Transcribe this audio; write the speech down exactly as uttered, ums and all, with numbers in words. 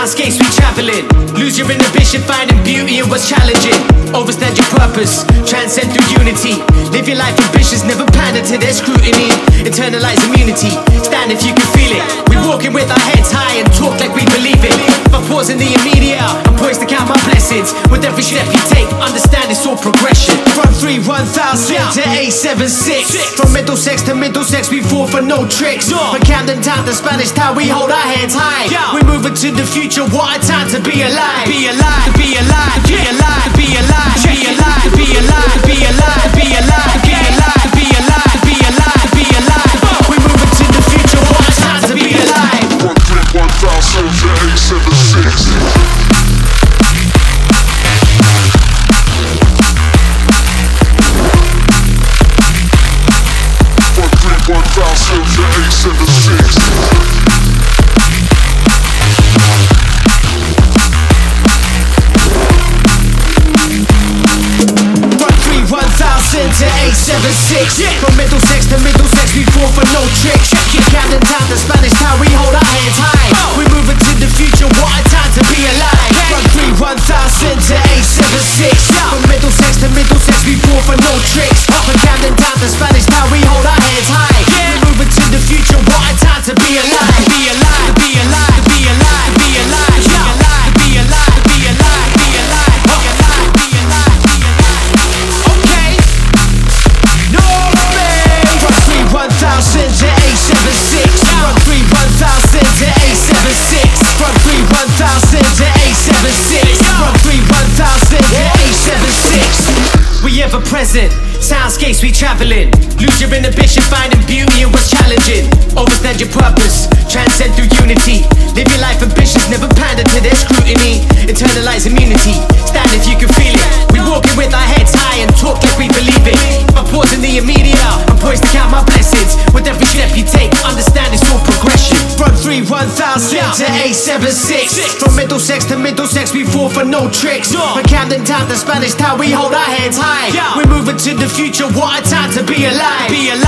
Soundscapes we traveling. Lose your inhibition, finding beauty in what's challenging. Overstand your purpose, transcend through unity. Live your life ambitious, never pander to their scrutiny. Internalize immunity, stand if you can feel it. We walking with our heads high and talk like we believe it. If I pause in the immediate, I'm poised to count my blessings. With every step you take, understand it's all progression. From three one thousand to eight seven six. From Middlesex to Middlesex, we fall for no tricks. From Camden Town to Spanish Town, we hold our heads high. We're moving to the future, what a time to be alive. Be alive, be alive, be alive, be alive, be alive, be alive, be alive, be alive, be alive, be alive, be alive, be alive. We're moving to the future, what a time to be alive. One three one thousand to eight seven six. One thousand to eight seven six. one thousand to eight seven six. From Middlesex to Middlesex, we fall for no tricks. Camden Town to Spanish Town, we hold our heads high. We're moving to the future, what a time to be alive. From three one thousand to eight seven six. From Middlesex to Middlesex, we fall for no tricks. From Camden Town to Spanish Town, we hold our heads high. We're moving to the future, what a time to be alive. Be alive, be alive, be alive, be alive, be alive, be alive, be alive, be alive, be alive, be alive, be alive. Okay. No way. From three one thousand to eight seven six. From three one thousand to eight seven six. From three one thousand to eight seven six. From three one thousand to eight seven six. We ever present. Soundscapes we traveling. Lose your inhibition, finding beauty in what's challenging. Overstand your purpose, transcend through unity. Live your life ambitious, never pander to their scrutiny. Internalize immunity, stand if you can feel it. We walking with our heads high and talk like we believe it. If I pause in the immediate, I'm poised to count my blessings. With every step you take, understand it's all progression. From three one thousand to eight seven six. From Middlesex to Middlesex, we fall for no tricks. From Camden Town to Spanish Town, we hold our heads high. We're moving to the future, what a time to be alive. Be alive.